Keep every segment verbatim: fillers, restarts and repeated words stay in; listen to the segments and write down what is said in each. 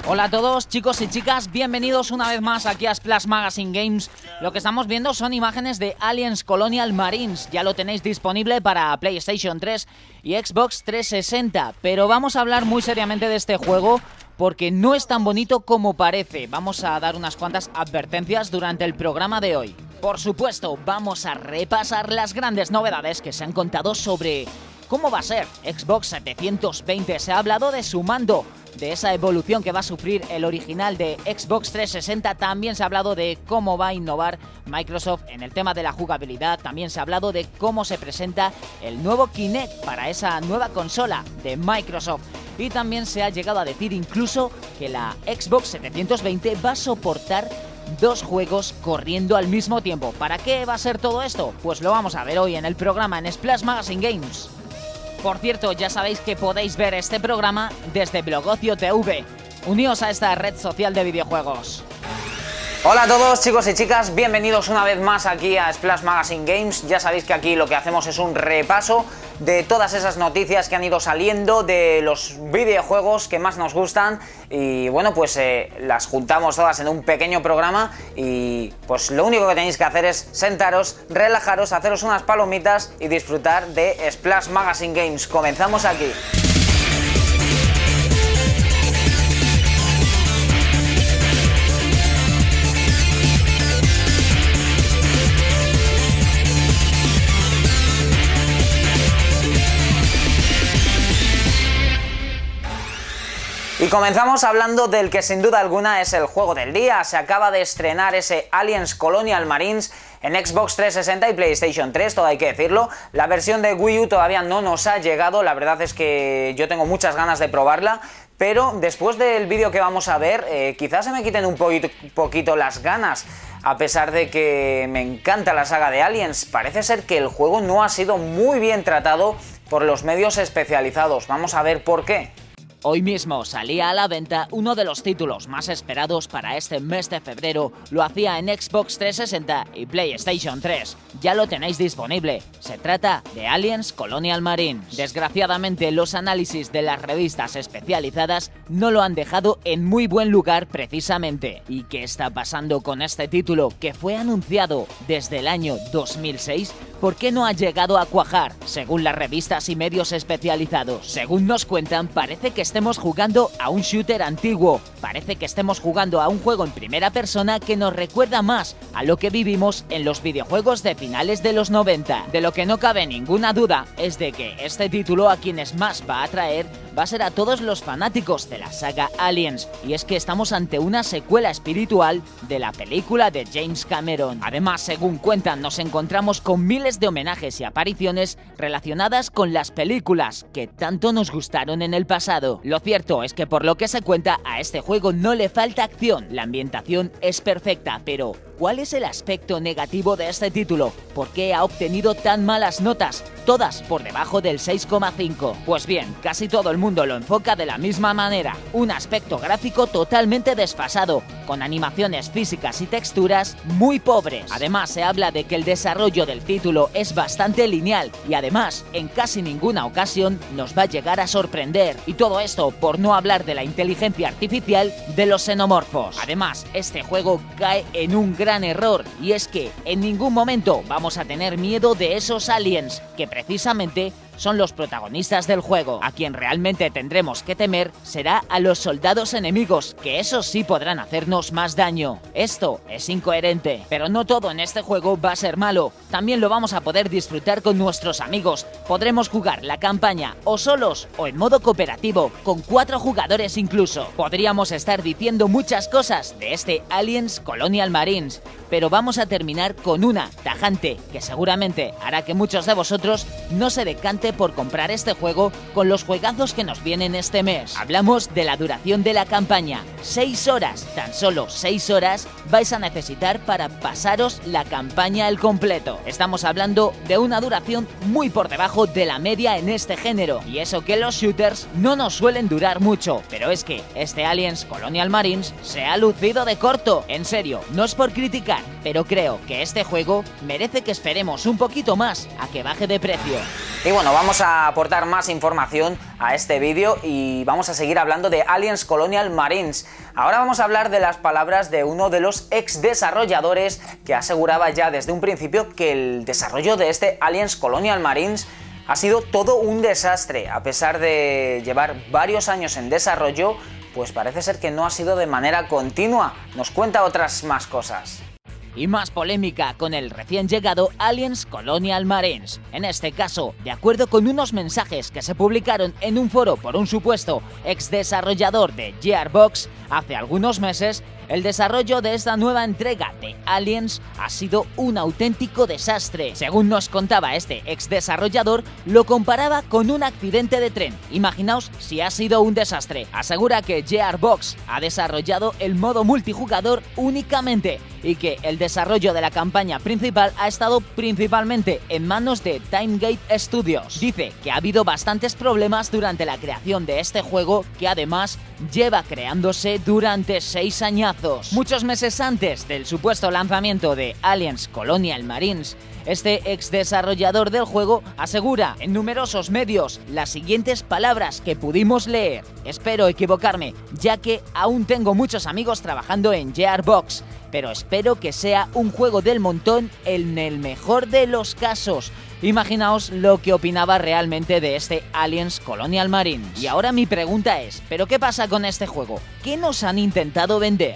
Hola a todos, chicos y chicas, bienvenidos una vez más aquí a Splash Magazine Games. Lo que estamos viendo son imágenes de Aliens Colonial Marines. Ya lo tenéis disponible para PlayStation tres y Xbox trescientos sesenta. Pero vamos a hablar muy seriamente de este juego porque no es tan bonito como parece. Vamos a dar unas cuantas advertencias durante el programa de hoy. Por supuesto, vamos a repasar las grandes novedades que se han contado sobre cómo va a ser Xbox setecientos veinte. Se ha hablado de su mando, de esa evolución que va a sufrir el original de Xbox trescientos sesenta. También se ha hablado de cómo va a innovar Microsoft en el tema de la jugabilidad. También se ha hablado de cómo se presenta el nuevo Kinect para esa nueva consola de Microsoft. Y también se ha llegado a decir incluso que la Xbox setecientos veinte va a soportar dos juegos corriendo al mismo tiempo. ¿Para qué va a ser todo esto? Pues lo vamos a ver hoy en el programa en Splash Magazine Games. Por cierto, ya sabéis que podéis ver este programa desde Blogocio T V. Uníos a esta red social de videojuegos. Hola a todos, chicos y chicas, bienvenidos una vez más aquí a Splash Magazine Games. Ya sabéis que aquí lo que hacemos es un repaso de todas esas noticias que han ido saliendo de los videojuegos que más nos gustan y bueno, pues eh, las juntamos todas en un pequeño programa y pues lo único que tenéis que hacer es sentaros, relajaros, haceros unas palomitas y disfrutar de Splash Magazine Games. Comenzamos aquí. Y comenzamos hablando del que sin duda alguna es el juego del día. Se acaba de estrenar ese Aliens Colonial Marines en Xbox trescientos sesenta y PlayStation tres, todo hay que decirlo. La versión de Wii U todavía no nos ha llegado, la verdad es que yo tengo muchas ganas de probarla, pero después del vídeo que vamos a ver, eh, quizás se me quiten un poquito, poquito las ganas. A pesar de que me encanta la saga de Aliens, parece ser que el juego no ha sido muy bien tratado por los medios especializados. Vamos a ver por qué. Hoy mismo salía a la venta uno de los títulos más esperados para este mes de febrero. Lo hacía en Xbox trescientos sesenta y PlayStation tres. Ya lo tenéis disponible. Se trata de Aliens Colonial Marines. Desgraciadamente, los análisis de las revistas especializadas no lo han dejado en muy buen lugar precisamente. ¿Y qué está pasando con este título que fue anunciado desde el año dos mil seis? ¿Por qué no ha llegado a cuajar? Según las revistas y medios especializados. Según nos cuentan, parece que estemos jugando a un shooter antiguo. Parece que estemos jugando a un juego en primera persona que nos recuerda más a lo que vivimos en los videojuegos de finales de los noventa. De lo que no cabe ninguna duda es de que este título a quienes más va a atraer va a ser a todos los fanáticos de la saga Aliens. Y es que estamos ante una secuela espiritual de la película de James Cameron. Además, según cuentan, nos encontramos con miles de homenajes y apariciones relacionadas con las películas que tanto nos gustaron en el pasado. Lo cierto es que por lo que se cuenta, a este juego no le falta acción, la ambientación es perfecta, pero ¿cuál es el aspecto negativo de este título? ¿Por qué ha obtenido tan malas notas? Todas por debajo del seis coma cinco. Pues bien, casi todo el mundo lo enfoca de la misma manera. Un aspecto gráfico totalmente desfasado, con animaciones físicas y texturas muy pobres. Además, se habla de que el desarrollo del título es bastante lineal y además, en casi ninguna ocasión nos va a llegar a sorprender. Y todo esto por no hablar de la inteligencia artificial de los xenomorfos. Además, este juego cae en un gran error, y es que en ningún momento vamos a tener miedo de esos aliens que precisamente son los protagonistas del juego. A quien realmente tendremos que temer será a los soldados enemigos, que esos sí podrán hacernos más daño. Esto es incoherente, pero no todo en este juego va a ser malo. También lo vamos a poder disfrutar con nuestros amigos. Podremos jugar la campaña o solos o en modo cooperativo, con cuatro jugadores incluso. Podríamos estar diciendo muchas cosas de este Aliens Colonial Marines, pero vamos a terminar con una tajante que seguramente hará que muchos de vosotros no se decanten por comprar este juego con los juegazos que nos vienen este mes. Hablamos de la duración de la campaña. seis horas, tan solo seis horas vais a necesitar para pasaros la campaña al completo. Estamos hablando de una duración muy por debajo de la media en este género, y eso que los shooters no nos suelen durar mucho, pero es que este Aliens Colonial Marines se ha lucido de corto. En serio, no es por criticar, pero creo que este juego merece que esperemos un poquito más a que baje de precio. Y bueno, vamos a aportar más información a este vídeo y vamos a seguir hablando de Aliens Colonial Marines. Ahora vamos a hablar de las palabras de uno de los ex desarrolladores que aseguraba ya desde un principio que el desarrollo de este Aliens Colonial Marines ha sido todo un desastre. A pesar de llevar varios años en desarrollo, pues parece ser que no ha sido de manera continua. Nos cuenta otras más cosas. Y más polémica con el recién llegado Aliens Colonial Marines. En este caso, de acuerdo con unos mensajes que se publicaron en un foro por un supuesto ex desarrollador de Gearbox hace algunos meses, el desarrollo de esta nueva entrega de Aliens ha sido un auténtico desastre. Según nos contaba este ex desarrollador, lo comparaba con un accidente de tren. Imaginaos si ha sido un desastre. Asegura que Gearbox ha desarrollado el modo multijugador únicamente y que el desarrollo de la campaña principal ha estado principalmente en manos de Timegate Studios. Dice que ha habido bastantes problemas durante la creación de este juego, que además lleva creándose durante seis añazos. Muchos meses antes del supuesto lanzamiento de Aliens Colonial Marines, este ex desarrollador del juego asegura en numerosos medios las siguientes palabras que pudimos leer. Espero equivocarme, ya que aún tengo muchos amigos trabajando en Gearbox, pero espero que sea un juego del montón en el mejor de los casos. Imaginaos lo que opinaba realmente de este Aliens Colonial Marines. Y ahora mi pregunta es, ¿pero qué pasa con este juego? ¿Qué nos han intentado vender?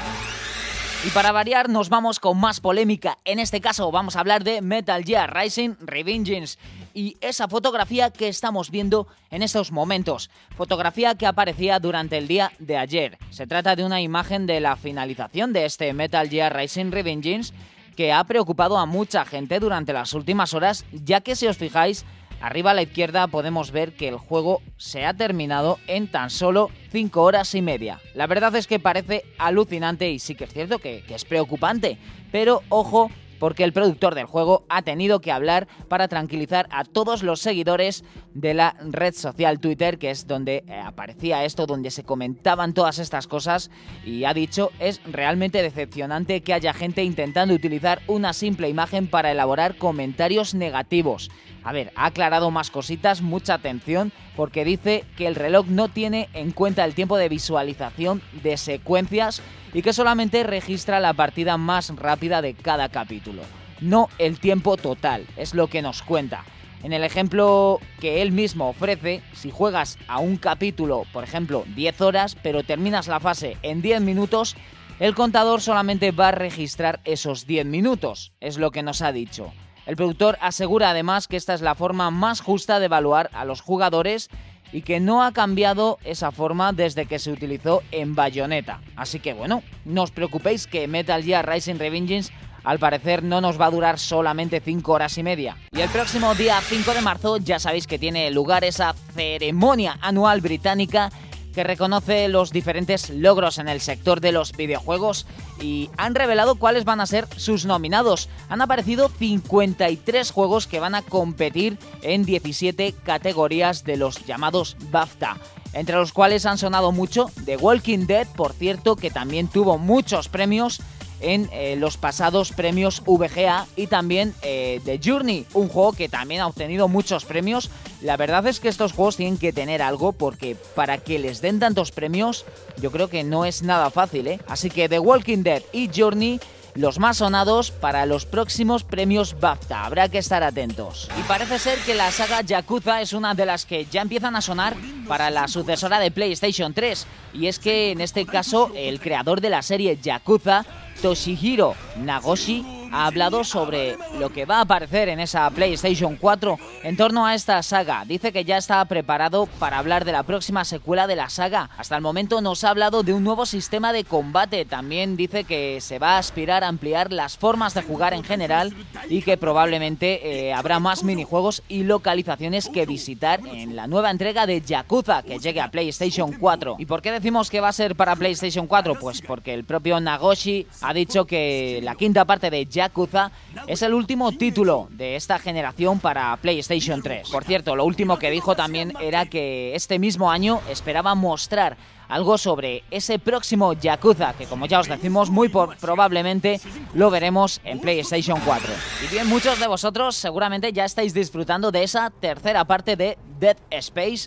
Y para variar nos vamos con más polémica. En este caso vamos a hablar de Metal Gear Rising Revengeance y esa fotografía que estamos viendo en estos momentos. Fotografía que aparecía durante el día de ayer. Se trata de una imagen de la finalización de este Metal Gear Rising Revengeance que ha preocupado a mucha gente durante las últimas horas, ya que si os fijáis, arriba a la izquierda podemos ver que el juego se ha terminado en tan solo cinco horas y media. La verdad es que parece alucinante y sí que es cierto que, que es preocupante, pero ojo, porque el productor del juego ha tenido que hablar para tranquilizar a todos los seguidores de la red social Twitter, que es donde eh, aparecía esto, donde se comentaban todas estas cosas, y ha dicho: es realmente decepcionante que haya gente intentando utilizar una simple imagen para elaborar comentarios negativos. A ver, ha aclarado más cositas, mucha atención, porque dice que el reloj no tiene en cuenta el tiempo de visualización de secuencias y que solamente registra la partida más rápida de cada capítulo, no el tiempo total, es lo que nos cuenta. En el ejemplo que él mismo ofrece, si juegas a un capítulo, por ejemplo, diez horas, pero terminas la fase en diez minutos, el contador solamente va a registrar esos diez minutos, es lo que nos ha dicho. El productor asegura además que esta es la forma más justa de evaluar a los jugadores y que no ha cambiado esa forma desde que se utilizó en Bayonetta. Así que bueno, no os preocupéis que Metal Gear Rising Revengeance al parecer no nos va a durar solamente cinco horas y media. Y el próximo día cinco de marzo ya sabéis que tiene lugar esa ceremonia anual británica que reconoce los diferentes logros en el sector de los videojuegos y han revelado cuáles van a ser sus nominados. Han aparecido cincuenta y tres juegos que van a competir en diecisiete categorías de los llamados BAFTA, entre los cuales han sonado mucho The Walking Dead, por cierto, que también tuvo muchos premios en eh, los pasados premios V G A, y también eh, The Journey, un juego que también ha obtenido muchos premios. La verdad es que estos juegos tienen que tener algo, porque para que les den tantos premios yo creo que no es nada fácil, ¿eh? Así que The Walking Dead y Journey, los más sonados para los próximos premios BAFTA. Habrá que estar atentos. Y parece ser que la saga Yakuza es una de las que ya empiezan a sonar para la sucesora de PlayStation tres. Y es que en este caso el creador de la serie Yakuza, Toshihiro Nagoshi, ha hablado sobre lo que va a aparecer en esa PlayStation cuatro en torno a esta saga. Dice que ya está preparado para hablar de la próxima secuela de la saga. Hasta el momento nos ha hablado de un nuevo sistema de combate. También dice que se va a aspirar a ampliar las formas de jugar en general y que probablemente eh, habrá más minijuegos y localizaciones que visitar en la nueva entrega de Yakuza que llegue a PlayStation cuatro. ¿Y por qué decimos que va a ser para PlayStation cuatro? Pues porque el propio Nagoshi ha dicho que la quinta parte de Yakuza es el último título de esta generación para PlayStation tres. Por cierto, lo último que dijo también era que este mismo año esperaba mostrar algo sobre ese próximo Yakuza, que como ya os decimos, muy por, probablemente lo veremos en PlayStation cuatro. Y bien, muchos de vosotros seguramente ya estáis disfrutando de esa tercera parte de Dead Space,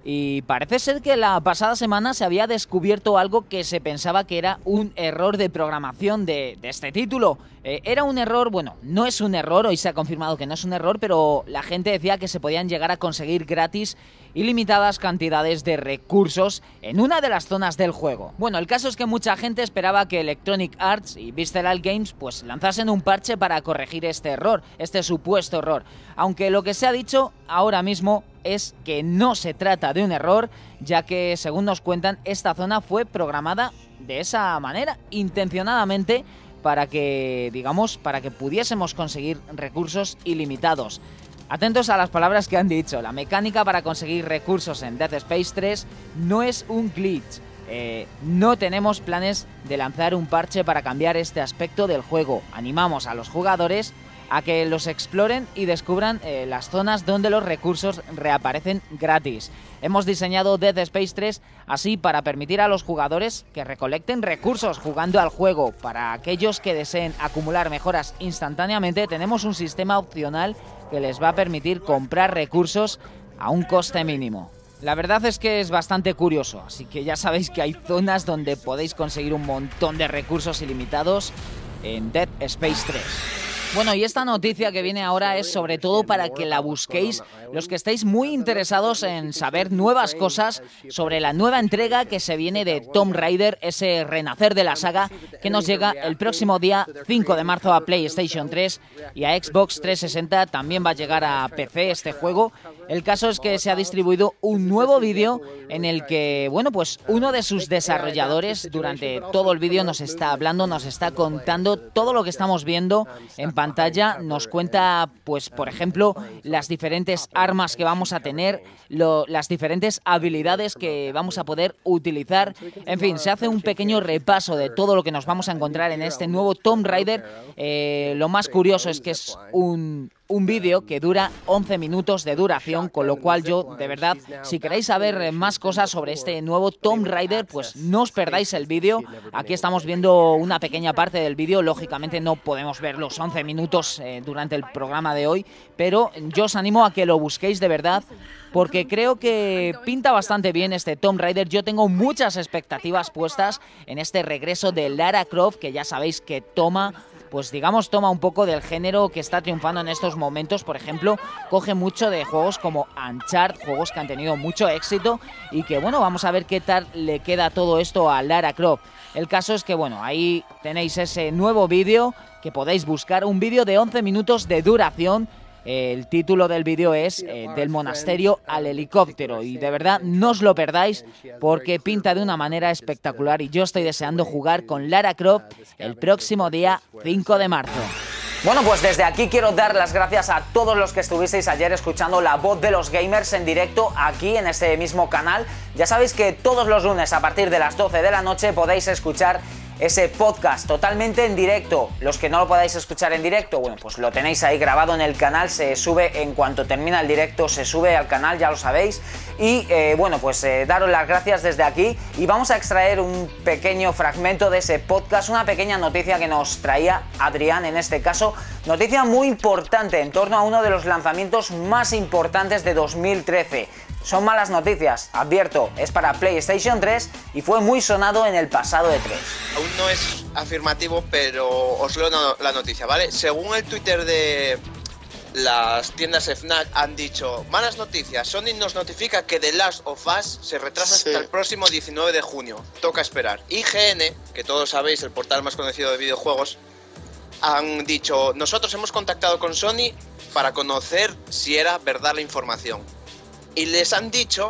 Y parece ser que la pasada semana se había descubierto algo que se pensaba que era un error de programación de, de este título. Eh, era un error, bueno, no es un error, hoy se ha confirmado que no es un error, pero la gente decía que se podían llegar a conseguir gratis ilimitadas cantidades de recursos en una de las zonas del juego. Bueno, el caso es que mucha gente esperaba que Electronic Arts y Visceral Games pues lanzasen un parche para corregir este error, este supuesto error. Aunque lo que se ha dicho ahora mismo es que no se trata de un error, ya que, según nos cuentan, esta zona fue programada de esa manera, intencionadamente, para que, digamos, para que pudiésemos conseguir recursos ilimitados. Atentos a las palabras que han dicho. La mecánica para conseguir recursos en Dead Space tres no es un glitch. Eh, no tenemos planes de lanzar un parche para cambiar este aspecto del juego. Animamos a los jugadores a que los exploren y descubran eh, las zonas donde los recursos reaparecen gratis. Hemos diseñado Dead Space tres así para permitir a los jugadores que recolecten recursos jugando al juego. Para aquellos que deseen acumular mejoras instantáneamente, tenemos un sistema opcional que les va a permitir comprar recursos a un coste mínimo. La verdad es que es bastante curioso, así que ya sabéis que hay zonas donde podéis conseguir un montón de recursos ilimitados en Dead Space tres. Bueno, y esta noticia que viene ahora es sobre todo para que la busquéis los que estáis muy interesados en saber nuevas cosas sobre la nueva entrega que se viene de Tomb Raider, ese renacer de la saga que nos llega el próximo día cinco de marzo a PlayStation tres y a Xbox trescientos sesenta. También va a llegar a P C este juego. El caso es que se ha distribuido un nuevo vídeo en el que, bueno, pues uno de sus desarrolladores durante todo el vídeo nos está hablando, nos está contando todo lo que estamos viendo en pantalla. Nos cuenta, pues, por ejemplo, las diferentes armas que vamos a tener, lo, las diferentes habilidades que vamos a poder utilizar. En fin, se hace un pequeño repaso de todo lo que nos vamos a encontrar en este nuevo Tomb Raider. Eh, lo más curioso es que es un... un vídeo que dura once minutos de duración, con lo cual yo, de verdad, si queréis saber más cosas sobre este nuevo Tomb Raider, pues no os perdáis el vídeo. Aquí estamos viendo una pequeña parte del vídeo, lógicamente no podemos ver los once minutos eh, durante el programa de hoy, pero yo os animo a que lo busquéis de verdad, porque creo que pinta bastante bien este Tomb Raider. Yo tengo muchas expectativas puestas en este regreso de Lara Croft, que ya sabéis que toma... pues digamos, toma un poco del género que está triunfando en estos momentos. Por ejemplo, coge mucho de juegos como Uncharted, juegos que han tenido mucho éxito y que, bueno, vamos a ver qué tal le queda todo esto a Lara Croft. El caso es que, bueno, ahí tenéis ese nuevo vídeo que podéis buscar, un vídeo de once minutos de duración. El título del vídeo es eh, Del monasterio al helicóptero, y de verdad no os lo perdáis porque pinta de una manera espectacular y yo estoy deseando jugar con Lara Croft el próximo día cinco de marzo. Bueno, pues desde aquí quiero dar las gracias a todos los que estuvisteis ayer escuchando La Voz de los Gamers en directo aquí en este mismo canal. Ya sabéis que todos los lunes a partir de las doce de la noche podéis escuchar ese podcast totalmente en directo. Los que no lo podáis escuchar en directo, bueno, pues lo tenéis ahí grabado en el canal, se sube en cuanto termina el directo, se sube al canal, ya lo sabéis. Y eh, bueno, pues eh, daros las gracias desde aquí y vamos a extraer un pequeño fragmento de ese podcast, una pequeña noticia que nos traía Adrián en este caso, noticia muy importante en torno a uno de los lanzamientos más importantes de dos mil trece. Son malas noticias, advierto, es para PlayStation tres y fue muy sonado en el pasado E tres. Aún no es afirmativo, pero os leo la noticia, ¿vale? Según el Twitter de las tiendas Fnac han dicho: malas noticias, Sony nos notifica que The Last of Us se retrasa sí. hasta el próximo diecinueve de junio, toca esperar. I G N, que todos sabéis, el portal más conocido de videojuegos, han dicho: nosotros hemos contactado con Sony para conocer si era verdad la información. Y les han dicho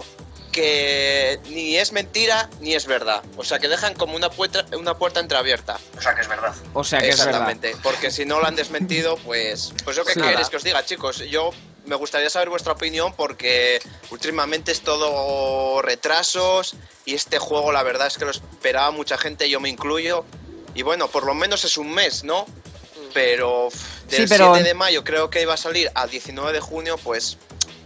que ni es mentira ni es verdad. O sea, que dejan como una puerta, una puerta entreabierta. O sea, que es verdad. O sea, que es verdad. Exactamente. Porque si no lo han desmentido, pues... Pues yo qué sí, queréis que os diga, chicos. Yo me gustaría saber vuestra opinión porque últimamente es todo retrasos y este juego la verdad es que lo esperaba mucha gente, yo me incluyo. Y bueno, por lo menos es un mes, ¿no? Pero del sí, pero... siete de mayo creo que iba a salir al diecinueve de junio, pues...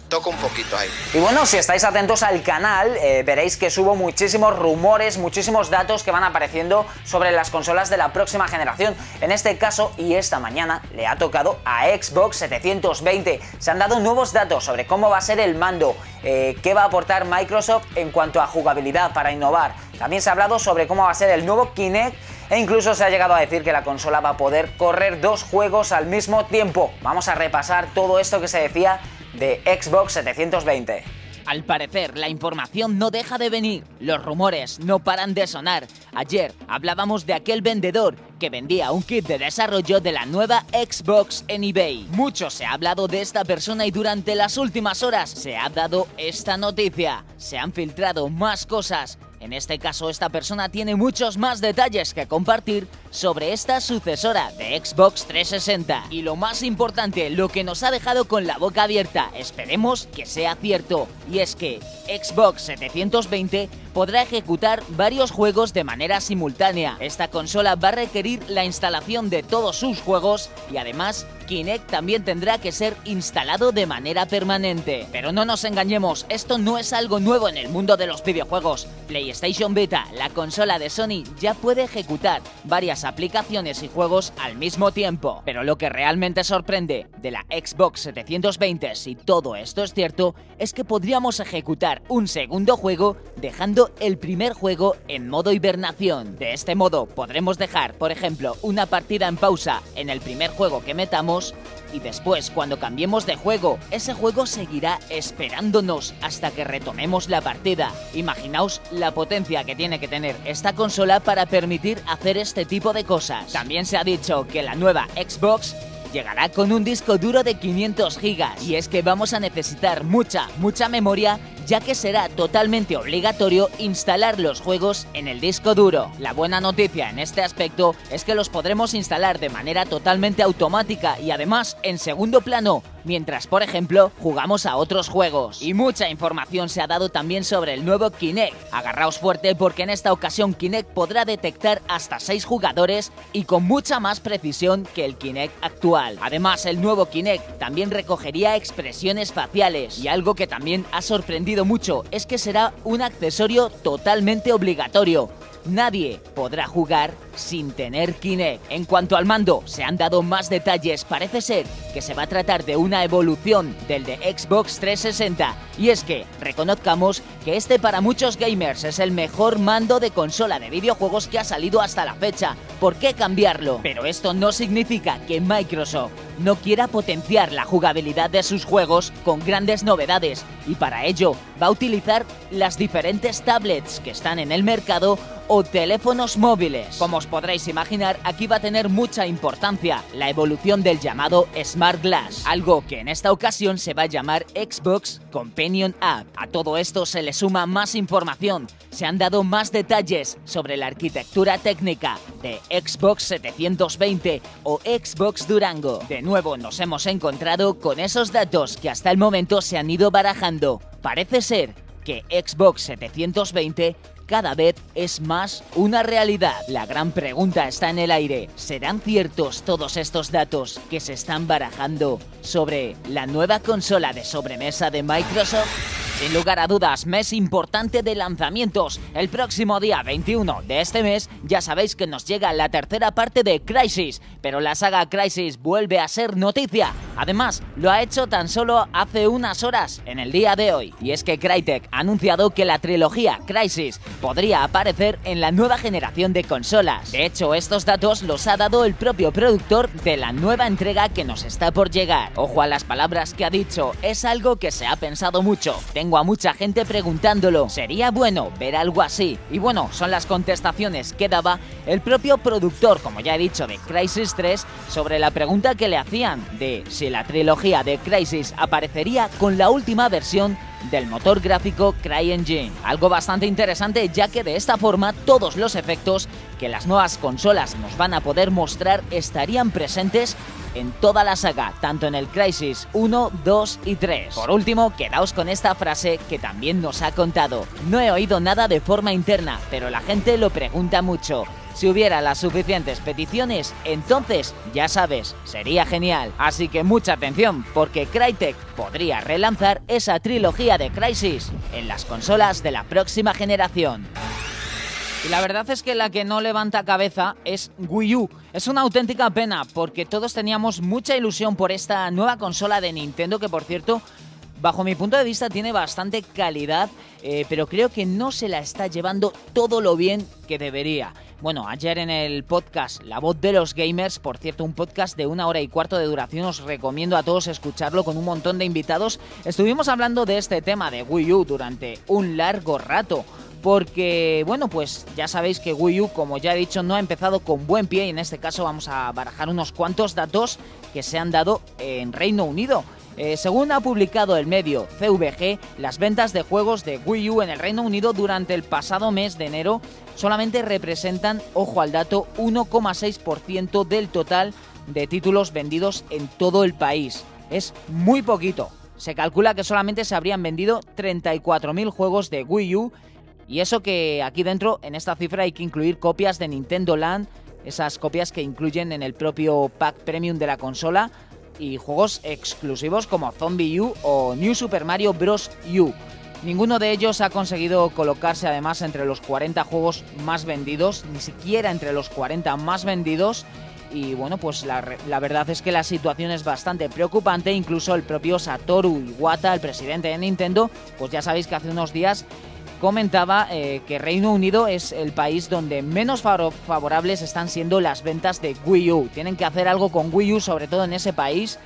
toca un poquito ahí. Y bueno, si estáis atentos al canal, eh, veréis que subo muchísimos rumores, muchísimos datos que van apareciendo sobre las consolas de la próxima generación. En este caso, y esta mañana, le ha tocado a Xbox setecientos veinte. Se han dado nuevos datos sobre cómo va a ser el mando, eh, qué va a aportar Microsoft en cuanto a jugabilidad para innovar. También se ha hablado sobre cómo va a ser el nuevo Kinect, e incluso se ha llegado a decir que la consola va a poder correr dos juegos al mismo tiempo. Vamos a repasar todo esto que se decía de Xbox setecientos veinte. Al parecer, la información no deja de venir, los rumores no paran de sonar. Ayer hablábamos de aquel vendedor que vendía un kit de desarrollo de la nueva Xbox en eBay. Mucho se ha hablado de esta persona y durante las últimas horas se ha dado esta noticia. Se han filtrado más cosas. En este caso, esta persona tiene muchos más detalles que compartir sobre esta sucesora de Xbox trescientos sesenta. Y lo más importante, lo que nos ha dejado con la boca abierta, esperemos que sea cierto, y es que Xbox setecientos veinte podrá ejecutar varios juegos de manera simultánea. Esta consola va a requerir la instalación de todos sus juegos y además Kinect también tendrá que ser instalado de manera permanente. Pero no nos engañemos, esto no es algo nuevo en el mundo de los videojuegos. PlayStation Vita, la consola de Sony, ya puede ejecutar varias aplicaciones y juegos al mismo tiempo. Pero lo que realmente sorprende de la Xbox setecientos veinte, si todo esto es cierto, es que podríamos ejecutar un segundo juego dejando el primer juego en modo hibernación. De este modo podremos dejar, por ejemplo, una partida en pausa en el primer juego que metamos y después, cuando cambiemos de juego, ese juego seguirá esperándonos hasta que retomemos la partida. Imaginaos la potencia que tiene que tener esta consola para permitir hacer este tipo de cosas. También se ha dicho que la nueva Xbox llegará con un disco duro de quinientos gigas, y es que vamos a necesitar mucha, mucha memoria, ya que será totalmente obligatorio instalar los juegos en el disco duro. La buena noticia en este aspecto es que los podremos instalar de manera totalmente automática y además en segundo plano, mientras por ejemplo jugamos a otros juegos. Y mucha información se ha dado también sobre el nuevo Kinect. Agarraos fuerte porque en esta ocasión Kinect podrá detectar hasta seis jugadores y con mucha más precisión que el Kinect actual. Además, el nuevo Kinect también recogería expresiones faciales, y algo que también ha sorprendido mucho es que será un accesorio totalmente obligatorio. Nadie podrá jugar sin tener Kinect. En cuanto al mando, se han dado más detalles. Parece ser que se va a tratar de una evolución del de Xbox trescientos sesenta. Y es que reconozcamos que este para muchos gamers es el mejor mando de consola de videojuegos que ha salido hasta la fecha. ¿Por qué cambiarlo? Pero esto no significa que Microsoft no quiera potenciar la jugabilidad de sus juegos con grandes novedades, y para ello va a utilizar las diferentes tablets que están en el mercado o teléfonos móviles. Como os podréis imaginar, aquí va a tener mucha importancia la evolución del llamado Smart Glass, algo que en esta ocasión se va a llamar Xbox Companion App. A todo esto se le suma más información. Se han dado más detalles sobre la arquitectura técnica de Xbox setecientos veinte o Xbox Durango. De nuevo nos hemos encontrado con esos datos que hasta el momento se han ido barajando. Parece ser que Xbox setecientos veinte cada vez es más una realidad. La gran pregunta está en el aire: ¿serán ciertos todos estos datos que se están barajando sobre la nueva consola de sobremesa de Microsoft? Sin lugar a dudas, mes importante de lanzamientos. El próximo día veintiuno de este mes ya sabéis que nos llega la tercera parte de Crysis, pero la saga Crysis vuelve a ser noticia. Además, lo ha hecho tan solo hace unas horas, en el día de hoy. Y es que Crytek ha anunciado que la trilogía Crysis podría aparecer en la nueva generación de consolas. De hecho, estos datos los ha dado el propio productor de la nueva entrega que nos está por llegar. Ojo a las palabras que ha dicho, es algo que se ha pensado mucho. Tengo a mucha gente preguntándolo, ¿sería bueno ver algo así? Y bueno, son las contestaciones que daba el propio productor, como ya he dicho, de Crysis tres, sobre la pregunta que le hacían de si la trilogía de Crysis aparecería con la última versión del motor gráfico CryEngine. Algo bastante interesante, ya que de esta forma todos los efectos que las nuevas consolas nos van a poder mostrar estarían presentes en toda la saga, tanto en el Crysis uno, dos y tres. Por último, quedaos con esta frase que también nos ha contado. No he oído nada de forma interna, pero la gente lo pregunta mucho. Si hubiera las suficientes peticiones, entonces, ya sabes, sería genial. Así que mucha atención, porque Crytek podría relanzar esa trilogía de Crysis en las consolas de la próxima generación. Y la verdad es que la que no levanta cabeza es Wii U. Es una auténtica pena, porque todos teníamos mucha ilusión por esta nueva consola de Nintendo, que por cierto, bajo mi punto de vista tiene bastante calidad, eh, pero creo que no se la está llevando todo lo bien que debería. Bueno, ayer en el podcast La Voz de los Gamers, por cierto, un podcast de una hora y cuarto de duración, os recomiendo a todos escucharlo con un montón de invitados, estuvimos hablando de este tema de Wii U durante un largo rato. Porque, bueno, pues ya sabéis que Wii U, como ya he dicho, no ha empezado con buen pie y en este caso vamos a barajar unos cuantos datos que se han dado en Reino Unido. Eh, según ha publicado el medio C V G, las ventas de juegos de Wii U en el Reino Unido durante el pasado mes de enero solamente representan, ojo al dato, uno coma seis por ciento del total de títulos vendidos en todo el país. Es muy poquito. Se calcula que solamente se habrían vendido treinta y cuatro mil juegos de Wii U. Y eso que aquí dentro, en esta cifra, hay que incluir copias de Nintendo Land, esas copias que incluyen en el propio pack premium de la consola, y juegos exclusivos como Zombie U o New Super Mario Bros. U. Ninguno de ellos ha conseguido colocarse además entre los cuarenta juegos más vendidos, ni siquiera entre los cuarenta más vendidos. Y bueno, pues la, la verdad es que la situación es bastante preocupante. Incluso el propio Satoru Iwata, el presidente de Nintendo, pues ya sabéis que hace unos días comentaba eh, que Reino Unido es el país donde menos favorables están siendo las ventas de Wii U. Tienen que hacer algo con Wii U, sobre todo en ese país.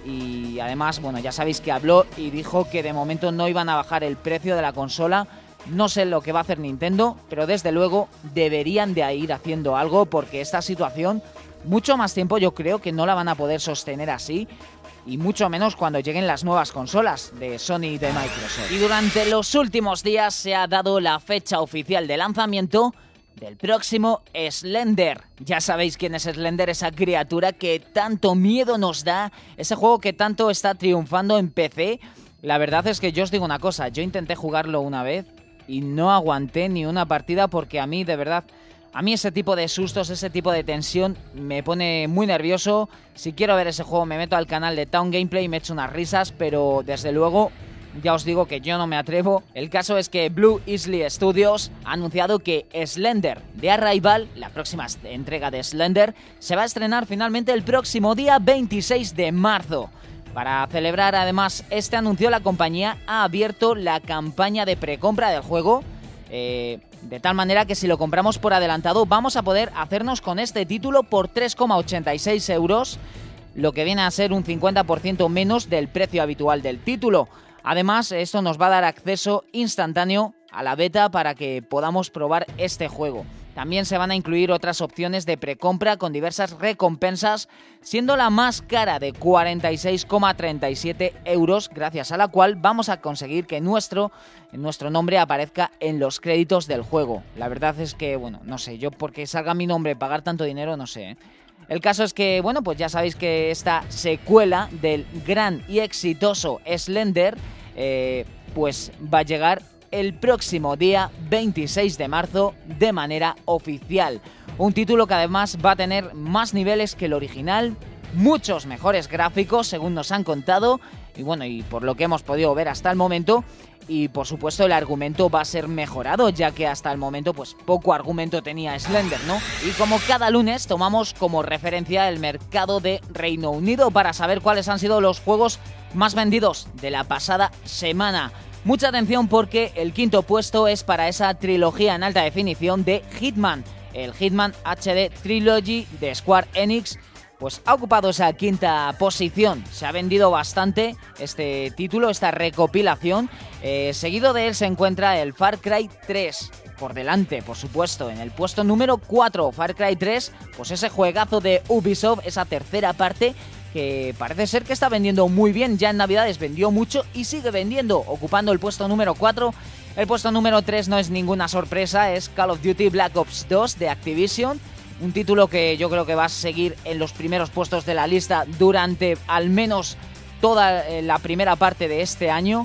Y además, bueno, ya sabéis que habló y dijo que de momento no iban a bajar el precio de la consola. No sé lo que va a hacer Nintendo, pero desde luego deberían de ir haciendo algo, porque esta situación, mucho más tiempo yo creo que no la van a poder sostener así. Y mucho menos cuando lleguen las nuevas consolas de Sony y de Microsoft. Y durante los últimos días se ha dado la fecha oficial de lanzamiento del próximo Slender. Ya sabéis quién es Slender, esa criatura que tanto miedo nos da, ese juego que tanto está triunfando en P C. La verdad es que yo os digo una cosa, yo intenté jugarlo una vez y no aguanté ni una partida, porque a mí, de verdad, a mí ese tipo de sustos, ese tipo de tensión me pone muy nervioso. Si quiero ver ese juego me meto al canal de Town Gameplay y me echo unas risas, pero desde luego ya os digo que yo no me atrevo. El caso es que Blue Isley Studios ha anunciado que Slender The Arrival, la próxima entrega de Slender, se va a estrenar finalmente el próximo día veintiséis de marzo. Para celebrar además este anuncio, la compañía ha abierto la campaña de precompra del juego, eh... de tal manera que si lo compramos por adelantado vamos a poder hacernos con este título por tres coma ochenta y seis euros, lo que viene a ser un cincuenta por ciento menos del precio habitual del título. Además, esto nos va a dar acceso instantáneo a la beta para que podamos probar este juego. También se van a incluir otras opciones de precompra con diversas recompensas, siendo la más cara de cuarenta y seis coma treinta y siete euros, gracias a la cual vamos a conseguir que nuestro, nuestro nombre aparezca en los créditos del juego. La verdad es que, bueno, no sé, yo porque salga mi nombre pagar tanto dinero, no sé, ¿eh? El caso es que, bueno, pues ya sabéis que esta secuela del gran y exitoso Slender, eh, pues va a llegar el próximo día veintiséis de marzo de manera oficial. Un título que además va a tener más niveles que el original, muchos mejores gráficos según nos han contado, y bueno, y por lo que hemos podido ver hasta el momento. Y por supuesto el argumento va a ser mejorado, ya que hasta el momento pues poco argumento tenía Slender, ¿no? Y como cada lunes tomamos como referencia el mercado de Reino Unido para saber cuáles han sido los juegos más vendidos de la pasada semana. Mucha atención, porque el quinto puesto es para esa trilogía en alta definición de Hitman. El Hitman H D Trilogy de Square Enix pues ha ocupado esa quinta posición. Se ha vendido bastante este título, esta recopilación. Eh, seguido de él se encuentra el Far Cry tres. Por delante, por supuesto, en el puesto número cuatro, Far Cry tres, pues ese juegazo de Ubisoft, esa tercera parte que parece ser que está vendiendo muy bien. Ya en Navidades vendió mucho y sigue vendiendo, ocupando el puesto número cuatro. El puesto número tres no es ninguna sorpresa, es Call of Duty Black Ops dos de Activision. Un título que yo creo que va a seguir en los primeros puestos de la lista durante al menos toda la primera parte de este año.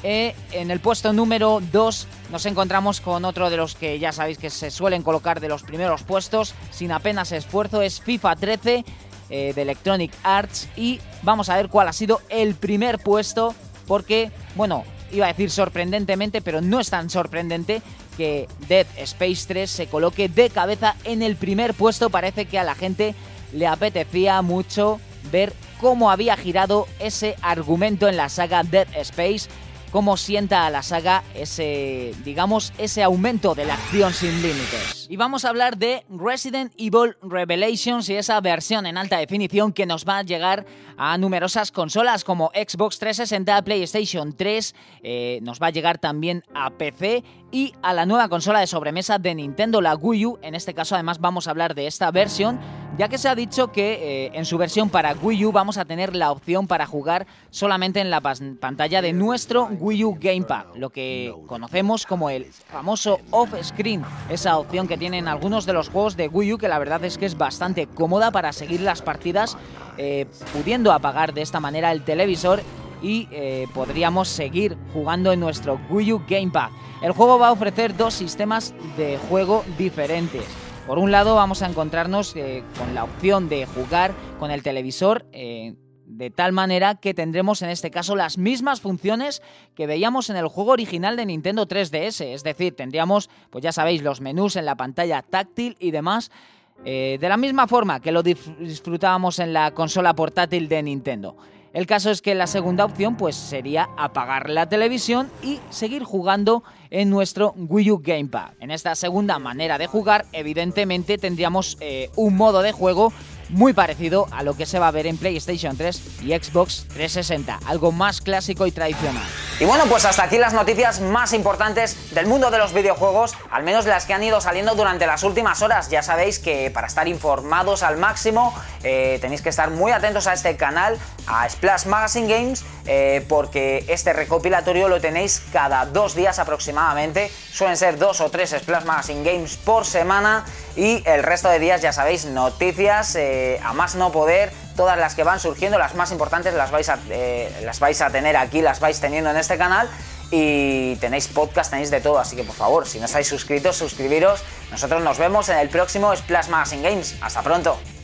Eh, en el puesto número dos nos encontramos con otro de los que ya sabéis que se suelen colocar de los primeros puestos sin apenas esfuerzo, es FIFA trece eh, de Electronic Arts, y vamos a ver cuál ha sido el primer puesto, porque, bueno, iba a decir sorprendentemente, pero no es tan sorprendente que Dead Space tres se coloque de cabeza en el primer puesto. Parece que a la gente le apetecía mucho ver cómo había girado ese argumento en la saga Dead Space, cómo sienta a la saga ese, digamos, ese aumento de la acción sin límites. Y vamos a hablar de Resident Evil Revelations y esa versión en alta definición que nos va a llegar a numerosas consolas como Xbox trescientos sesenta, PlayStation tres, eh, nos va a llegar también a P C y a la nueva consola de sobremesa de Nintendo, la Wii U. En este caso además vamos a hablar de esta versión, ya que se ha dicho que eh, en su versión para Wii U vamos a tener la opción para jugar solamente en la pantalla de nuestro Wii U Gamepad, lo que conocemos como el famoso off-screen, esa opción que tienen algunos de los juegos de Wii U, que la verdad es que es bastante cómoda para seguir las partidas, eh, pudiendo apagar de esta manera el televisor y eh, podríamos seguir jugando en nuestro Wii U Gamepad. El juego va a ofrecer dos sistemas de juego diferentes. Por un lado vamos a encontrarnos eh, con la opción de jugar con el televisor, eh, de tal manera que tendremos en este caso las mismas funciones que veíamos en el juego original de Nintendo tres D S, es decir, tendríamos, pues ya sabéis, los menús en la pantalla táctil y demás, eh, de la misma forma que lo disfrutábamos en la consola portátil de Nintendo. El caso es que la segunda opción pues sería apagar la televisión y seguir jugando en nuestro Wii U Gamepad. En esta segunda manera de jugar, evidentemente tendríamos eh, un modo de juego muy parecido a lo que se va a ver en PlayStation tres y Xbox trescientos sesenta, algo más clásico y tradicional. Y bueno, pues hasta aquí las noticias más importantes del mundo de los videojuegos, al menos las que han ido saliendo durante las últimas horas. Ya sabéis que para estar informados al máximo eh, tenéis que estar muy atentos a este canal, a Splash Magazine Games, eh, porque este recopilatorio lo tenéis cada dos días aproximadamente. Suelen ser dos o tres Splash Magazine Games por semana y el resto de días, ya sabéis, noticias eh, a más no poder. Todas las que van surgiendo, las más importantes, las vais a, eh, las vais a tener aquí, las vais teniendo en este canal. Y tenéis podcast, tenéis de todo, así que por favor, si no estáis suscritos, suscribiros. Nosotros nos vemos en el próximo Splash Magazine Games. Hasta pronto.